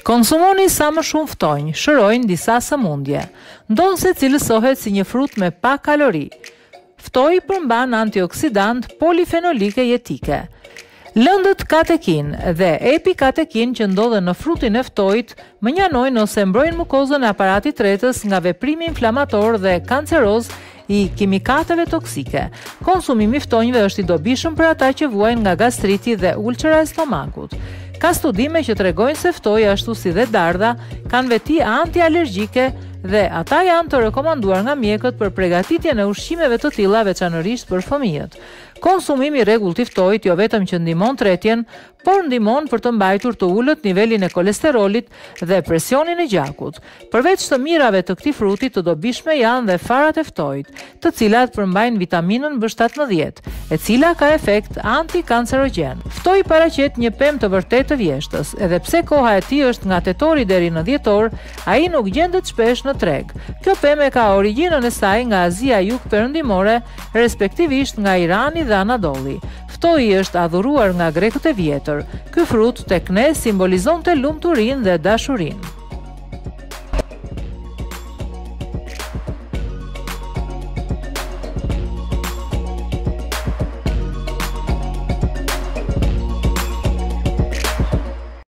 Konsumoni sa më shumë ftojnë, shërojnë disa sëmundje. Ndonse se cilësohet si një frut me pak kalori. Ftoi përmban antioksidant polifenolike jetike. Lëndët katekin dhe epikatekin që ndodhen në frutin e ftojit mënjanojnë ose mbrojnë mukozën e aparatit tretës nga veprimi inflamator dhe kanceroz i kimikateve toksike. Konsumimi i ftojnjve është i dobishëm për ata që vuajnë nga gastriti dhe ulcera e stomakut. Ka studime që tregojnë se ftoji ashtu si dhe dardha kanë veti antialergjike dhe ata janë të rekomanduar nga mjekët për përgatitjen e ushqimeve të tilla veçanërisht për fëmijët. Konsumimi i rregullt i ftojit jo vetëm që ndihmon tretjen, por ndihmon për të mbajtur të ulët nivelin e kolesterolit dhe presionin e gjakut. Përveç të mirave të këtij fruti, të dobishme janë dhe farat e ftojit, të cilat përmbajnë vitaminën B17, e cila ka efekt antikancerogjen. Ftoji paraqet një pemë të vërtetë të vjeshtës, edhe pse koha e tij është nga tetori deri në dhjetor, ai nuk gjendet shpesh në treg. Kjo pemë ka origjinën e saj nga Azia Jugperëndimore, respektivisht nga Irani dhe Anadolli. Ftoji është adhuruar nga grekët e vjetër. Ky frut tek ne simbolizonte lumturinë dhe dashurinë.